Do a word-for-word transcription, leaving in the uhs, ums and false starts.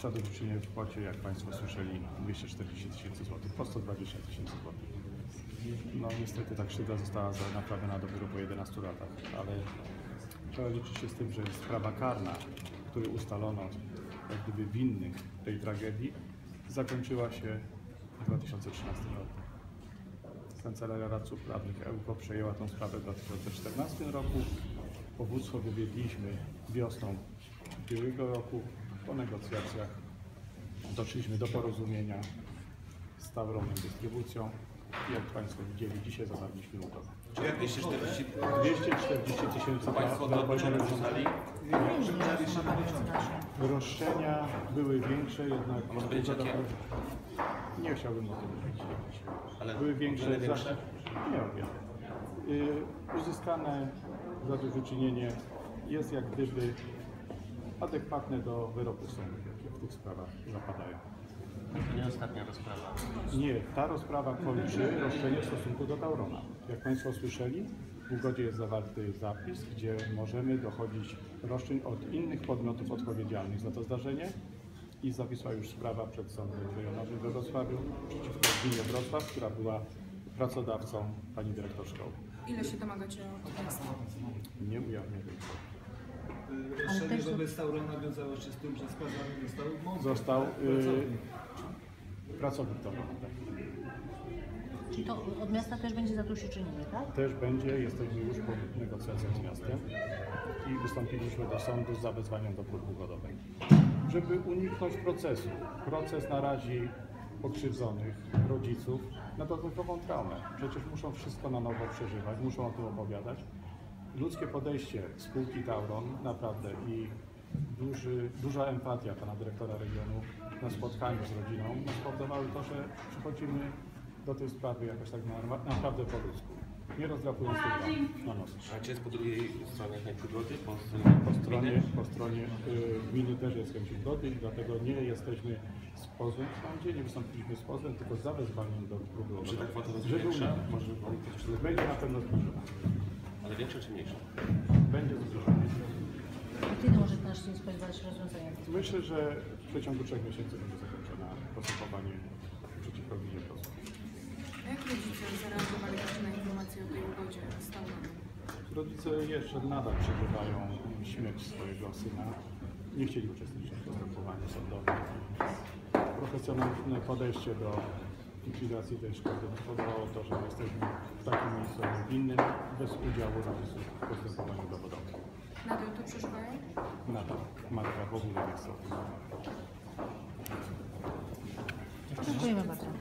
zadośćuczynienie w kwocie, jak Państwo słyszeli, dwieście czterdzieści tysięcy złotych, po sto dwadzieścia tysięcy złotych. No niestety ta krzywda została naprawiona dopiero po jedenastu latach, ale trzeba liczyć się z tym, że sprawa karna, której ustalono jak gdyby winnych tej tragedii, zakończyła się w dwa tysiące trzynastym roku. Kancelaria Radców Prawnych E U K O przejęła tę sprawę w dwa tysiące czternastym roku. Powództwo wywiedliśmy wiosną ubiegłego roku. Po negocjacjach doszliśmy do porozumienia z Tauronem Dystrybucją. Jak Państwo widzieli, dzisiaj zawarliśmy umowę. Czy jak dwieście czterdzieści tysięcy Państwo do odliczone zostali? Roszczenia były większe, jednak... Może będzie jakie? Nie chciałbym o tym mówić. Ale były większe. większe? Nie wiem. Yy, uzyskane zadośćuczynienie jest jak gdyby adekwatne do wyroku sądu, jakie w tych sprawach zapadają. To nie ostatnia rozprawa. Nie, ta rozprawa kończy roszczenie w stosunku do Taurona. Jak Państwo słyszeli, w ugodzie jest zawarty zapis, gdzie możemy dochodzić roszczeń od innych podmiotów odpowiedzialnych za to zdarzenie i zawisła już sprawa przed Sądem Rejonowym we Wrocławiu przeciwko gminie Wrocław, która była pracodawcą pani dyrektor szkoły. Ile się domagacie od miasta? Nie ujawnię tego. Roszczenie wobec Taurona wiązało się z tym, że skazany został mądry. Został pracownik. Yy, pracownik Taurona. Tak. Czyli to od miasta też będzie zadośćuczynienie, tak? Też będzie, jesteśmy już po negocjacjach z miastem i wystąpiliśmy do sądu z zawezwaniem do próby ugodowej, żeby uniknąć procesu. Proces narazi pokrzywdzonych rodziców na dodatkową traumę. Przecież muszą wszystko na nowo przeżywać, muszą o tym opowiadać. Ludzkie podejście spółki Tauron naprawdę i duży, duża empatia pana dyrektora regionu na spotkaniu z rodziną spowodowały to, że przychodzimy do tej sprawy jakoś tak na, naprawdę po ludzku, nie rozdrapując tego na nos. A czy jest po drugiej stronie chęć ugody? Po, Po stronie, po stronie y, gminy też jest chęć ugody i dlatego nie jesteśmy z pozwem w sądzie, nie wystąpiliśmy z pozwem, tylko z zawezwaniem do próby ugodowej. Czy ta kwota jest Żeby większa? uniknąć. Może Pani powiedzieć, Będzie na pewno zbliżona. ale większa czy mniejsza? Będzie zbliżona. A kiedy może nasz się spodziewać rozwiązania? Myślę, że w przeciągu trzech miesięcy będzie zakończone postępowanie przeciwko gminie Wrocław. A jak rodzice zareagowali właśnie na informację o tej ugodzie z Tauronem? Rodzice jeszcze nadal przeżywają śmierć swojego syna. Nie chcieli uczestniczyć w postępowaniu sądowym. Profesjonalne podejście do likwidacji tej szkody spowodowało to, że jesteśmy w takim miejscu innym, bez udziału rodziców w postępowaniu dowodowym. Nadal to przeżywają? Nadal matka w ogóle nie chce o tym rozmawiać. Dziękujemy bardzo.